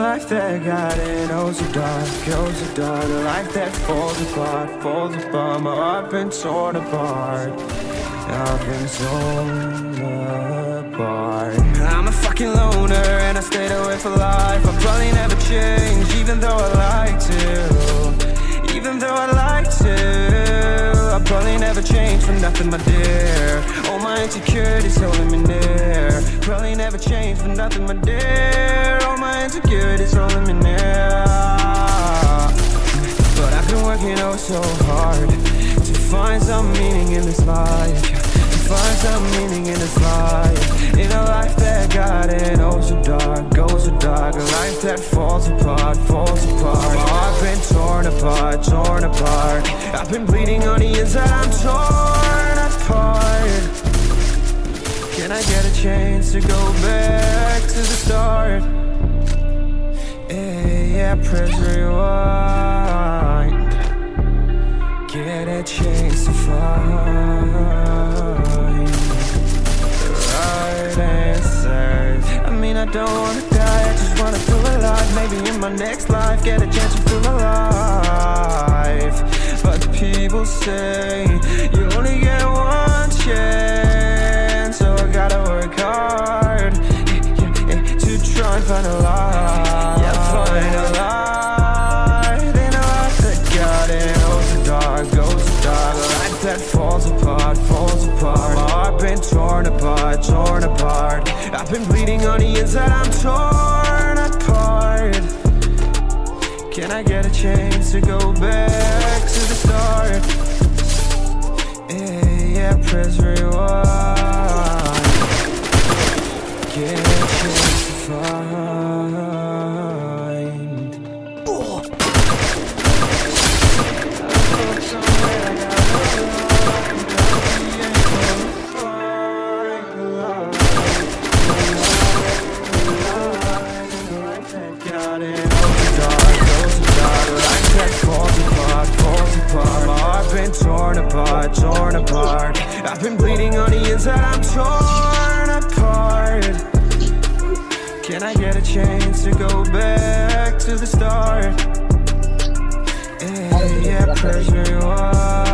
life that got in, oh so dark, oh so dark. A life that falls apart, falls apart. My heart been torn apart, I've been torn apart. I'm a fucking loner and I stayed away for life. I'll probably never change, even though I like to. Even though I like to, I'll probably never change for nothing, my dear. All my insecurities holding me near. Probably never change for nothing, my dear. All my insecurities holding me near. But I've been working oh so hard to find some meaning in this life. To find some meaning in this life. In a life that got in oh so dark, oh so dark. A life that falls apart, falls apart. My heart been torn apart, torn apart. I've been bleeding on the inside, I'm torn apart. Can I get a chance to go back to the start? Yeah, press rewind. Get a chance to find the right answers. I mean, I don't wanna die, I just wanna feel alive. Maybe in my next life, get a chance to feel alive. But people say you only get one chance, so I gotta work hard to try and find a light. Yeah, find a light in a life that got in oh so dark, goes so dark. A life that falls apart, falls apart. My heart been torn apart, torn apart. I've been bleeding on the inside, I'm torn apart. Can I get a chance to go back to the start? Yeah, press rewind. Get a chance to find. Torn apart, torn apart. I've been bleeding on the inside, I'm torn apart. Can I get a chance to go back to the start? Yeah, press rewind.